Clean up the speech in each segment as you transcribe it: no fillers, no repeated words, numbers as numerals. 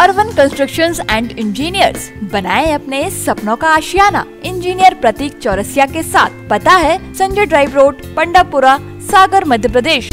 Urban constructions and engineers, बनाएं अपने सपनों का आशियाना। इंजीनियर प्रतीक चौरसिया के साथ। पता है संजय ड्राइव रोड, पंडापुरा, सागर, मध्य प्रदेश।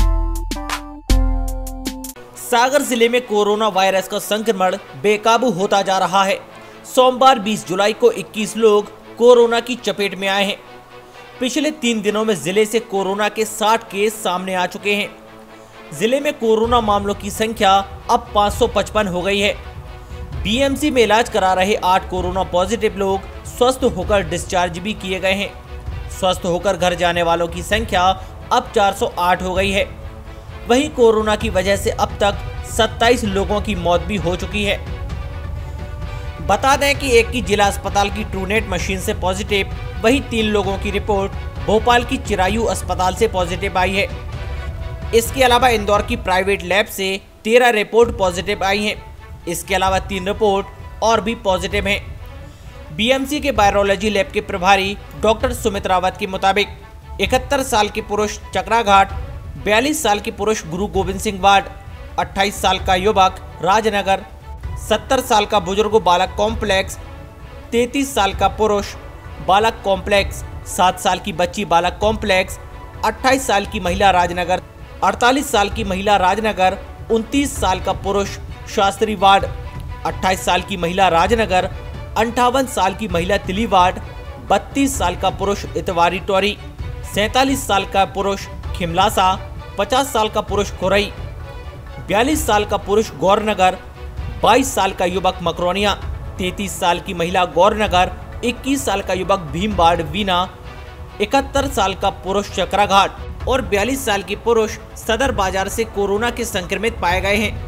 सागर जिले में कोरोना वायरस का संक्रमण बेकाबू होता जा रहा है। सोमवार 20 जुलाई को 21 लोग कोरोना की चपेट में आए हैं। पिछले 3 दिनों में जिले से कोरोना के 60 केस सामने आ चुके हैं। जिले में कोरोना मामलों की संख्या अब 555 हो गई है। बीएमसी में इलाज करा रहे 8 कोरोना पॉजिटिव लोग स्वस्थ होकर डिस्चार्ज भी किए गए हैं। स्वस्थ होकर घर जाने वालों की संख्या अब 408 हो गई है। वहीं कोरोना की वजह से अब तक 27 लोगों की मौत भी हो चुकी है। बता दें कि एक की जिला अस्पताल की ट्रूनेट मशीन से पॉजिटिव, वहीं 3 लोगों की रिपोर्ट भोपाल की चिरायू अस्पताल से पॉजिटिव आई है। इसके अलावा इंदौर की प्राइवेट लैब से 13 रिपोर्ट पॉजिटिव आई हैं। इसके अलावा 3 रिपोर्ट और भी पॉजिटिव हैं। बीएमसी के वायरोलॉजी लैब के प्रभारी डॉक्टर सुमित रावत के मुताबिक 71 साल के पुरुष चक्राघाट, 42 साल के पुरुष गुरु गोविंद सिंह वार्ड, 28 साल का युवक राजनगर, 70 साल का बुजुर्ग बालक कॉम्प्लेक्स, 33 साल का पुरुष बालक कॉम्प्लेक्स, 7 साल की बच्ची बालक कॉम्प्लेक्स, 28 साल की महिला राजनगर, 48 साल की महिला राजनगर, 29 साल का पुरुष शास्त्री वार्ड, 28 साल की महिला राजनगर, 58 साल की महिला तिली वार्ड, 32 साल का पुरुष इतवारी टोरी, 47 साल का पुरुष खिमलासा, 50 साल का पुरुष खुरई, 42 साल का पुरुष गौरनगर, 22 साल का युवक मकरोनिया, 33 साल की महिला गौरनगर, 21 साल का युवक भीम वार्ड वीना, 71 साल का पुरुष चक्राघाट और 42 साल के पुरुष सदर बाजार से कोरोना के संक्रमित पाए गए हैं।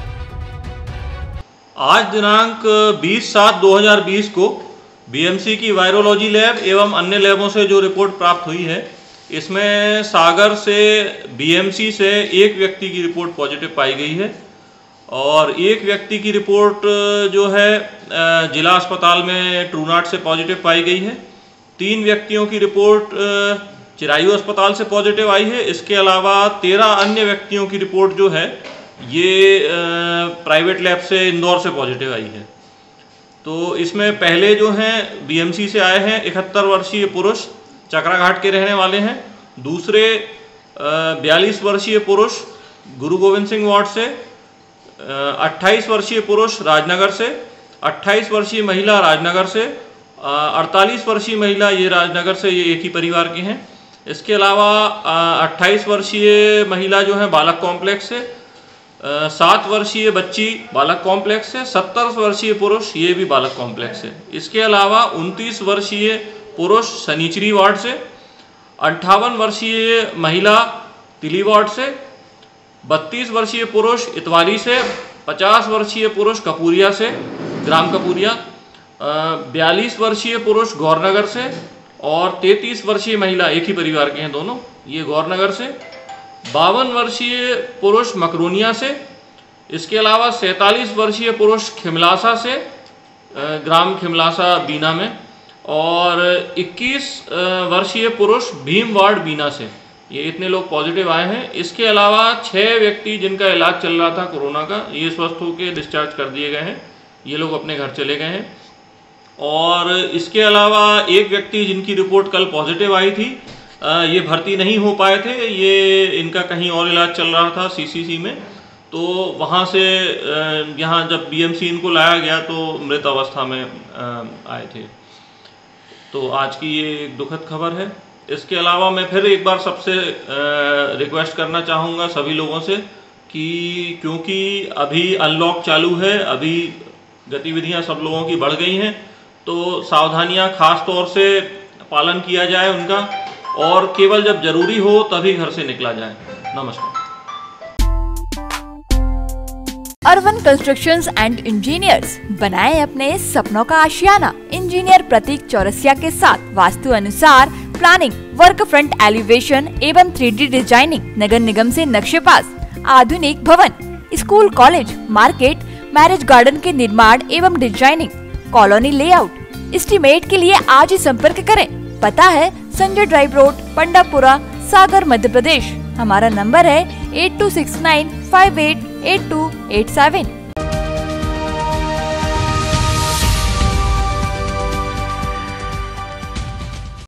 आज दिनांक 20/7/2020 को बीएमसी की वायरोलॉजी लैब एवं अन्य लैबों से जो रिपोर्ट प्राप्त हुई है, इसमें सागर से बीएमसी से एक व्यक्ति की रिपोर्ट पॉजिटिव पाई गई है और एक व्यक्ति की रिपोर्ट जो है जिला अस्पताल में ट्रूनाट से पॉजिटिव पाई गई है। 3 व्यक्तियों की रिपोर्ट चिरायू अस्पताल से पॉजिटिव आई है। इसके अलावा 13 अन्य व्यक्तियों की रिपोर्ट जो है ये प्राइवेट लैब से इंदौर से पॉजिटिव आई है। तो इसमें पहले जो हैं बीएमसी से आए हैं 71 वर्षीय पुरुष चक्राघाट के रहने वाले हैं। दूसरे 42 वर्षीय पुरुष गुरु गोविंद सिंह वार्ड से, 28 वर्षीय पुरुष राजनगर से, 28 वर्षीय महिला राजनगर से, 48 वर्षीय महिला ये राजनगर से, ये एक ही परिवार के हैं। इसके अलावा 28 वर्षीय महिला जो है बालक कॉम्प्लेक्स से, 7 वर्षीय बच्ची बालक कॉम्प्लेक्स से, 70 वर्षीय पुरुष ये भी बालक कॉम्प्लेक्स से। इसके अलावा 29 वर्षीय पुरुष सनीचरी वार्ड से, 58 वर्षीय महिला तिली वार्ड से, 32 वर्षीय पुरुष इतवारी से, 50 वर्षीय पुरुष कपूरिया से, ग्राम कपूरिया, 42 वर्षीय पुरुष गौरनगर से और 33 वर्षीय महिला एक ही परिवार के हैं दोनों, ये गौरनगर से, 52 वर्षीय पुरुष मकरोनिया से। इसके अलावा 47 वर्षीय पुरुष खिमलासा से, ग्राम खिमलासा बीना में, और 21 वर्षीय पुरुष भीम वार्ड बीना से। ये इतने लोग पॉजिटिव आए हैं। इसके अलावा 6 व्यक्ति जिनका इलाज चल रहा था कोरोना का, ये स्वस्थ होकर डिस्चार्ज कर दिए गए हैं। ये लोग अपने घर चले गए हैं। और इसके अलावा एक व्यक्ति जिनकी रिपोर्ट कल पॉजिटिव आई थी, ये भर्ती नहीं हो पाए थे, ये इनका कहीं और इलाज चल रहा था सीसीसी में, तो वहाँ से यहाँ जब बीएमसी इनको लाया गया तो मृत अवस्था में आए थे। तो आज की ये एक दुखद खबर है। इसके अलावा मैं फिर एक बार सबसे रिक्वेस्ट करना चाहूँगा सभी लोगों से कि क्योंकि अभी अनलॉक चालू है, अभी गतिविधियाँ सब लोगों की बढ़ गई हैं, तो सावधानियाँ खास तौर से पालन किया जाए उनका, और केवल जब जरूरी हो तभी घर से निकला जाए। नमस्कार। अर्बन कंस्ट्रक्शंस एंड इंजीनियर्स, बनाएं अपने सपनों का आशियाना। इंजीनियर प्रतीक चौरसिया के साथ वास्तु अनुसार प्लानिंग, वर्क फ्रंट एलिवेशन एवं 3D डिजाइनिंग, नगर निगम से नक्शे पास, आधुनिक भवन, school, college, market, marriage garden के निर्माण एवं डिजाइनिंग, कॉलोनी लेआउट। एस्टीमेट के लिए आज ही संपर्क करें। पता है संजय ड्राइव रोड, पंडापुरा, सागर, मध्य प्रदेश। हमारा नंबर है 8269588287।